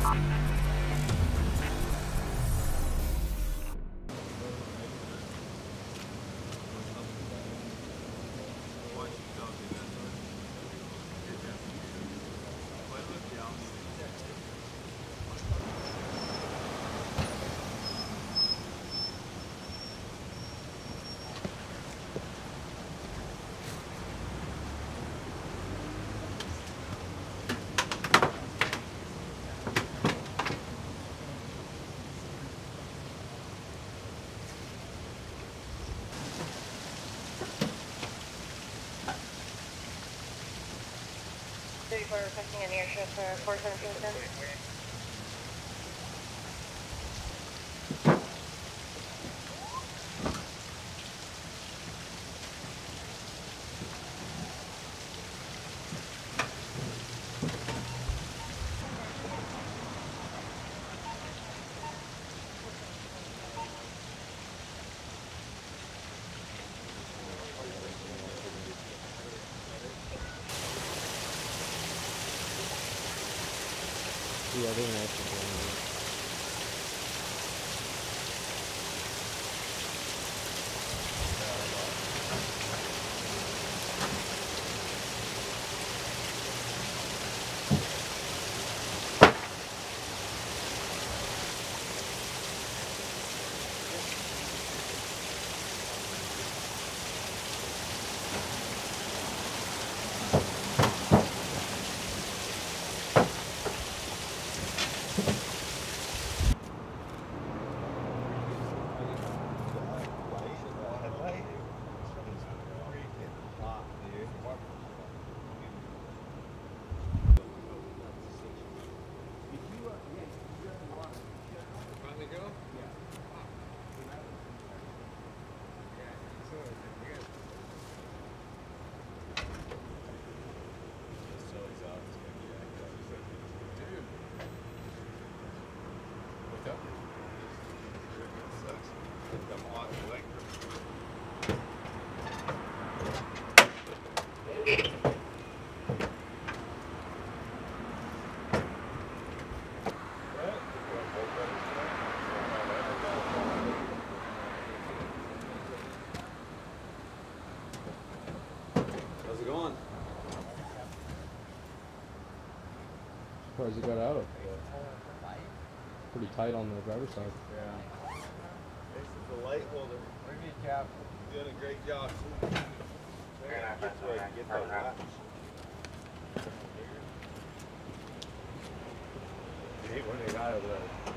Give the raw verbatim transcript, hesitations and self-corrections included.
We're requesting an airstrip for four seventeen ten. Yeah, they're nice. How's it going? Surprised it got out. Pretty tight on the driver's side. Yeah. This is the light holder. Bring me a cap. You're doing a great job. Get where you get that latch. Hey, when they got over there.